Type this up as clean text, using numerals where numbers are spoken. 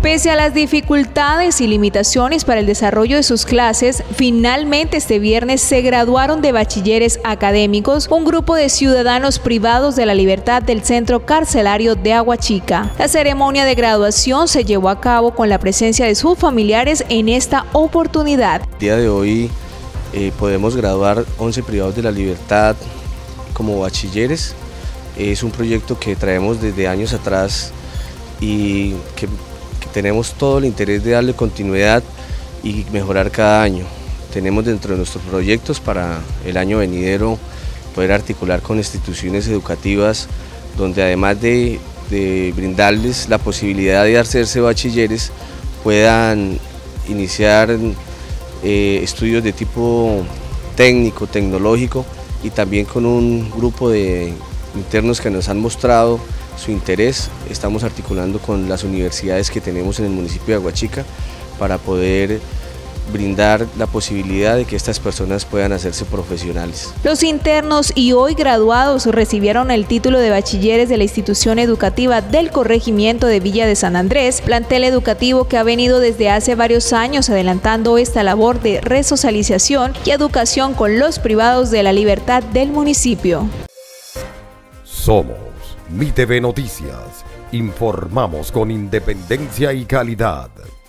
Pese a las dificultades y limitaciones para el desarrollo de sus clases, finalmente este viernes se graduaron de bachilleres académicos un grupo de ciudadanos privados de la libertad del centro carcelario de Aguachica. La ceremonia de graduación se llevó a cabo con la presencia de sus familiares en esta oportunidad. El día de hoy podemos graduar 11 privados de la libertad como bachilleres. Es un proyecto que traemos desde años atrás y que tenemos todo el interés de darle continuidad y mejorar cada año. Tenemos dentro de nuestros proyectos para el año venidero poder articular con instituciones educativas donde además de brindarles la posibilidad de hacerse bachilleres, puedan iniciar estudios de tipo técnico, tecnológico y también con un grupo de internos que nos han mostrado su interés. Estamos articulando con las universidades que tenemos en el municipio de Aguachica para poder brindar la posibilidad de que estas personas puedan hacerse profesionales. Los internos y hoy graduados recibieron el título de bachilleres de la institución educativa del corregimiento de Villa de San Andrés, plantel educativo que ha venido desde hace varios años adelantando esta labor de resocialización y educación con los privados de la libertad del municipio. Somos MITV Noticias, informamos con independencia y calidad.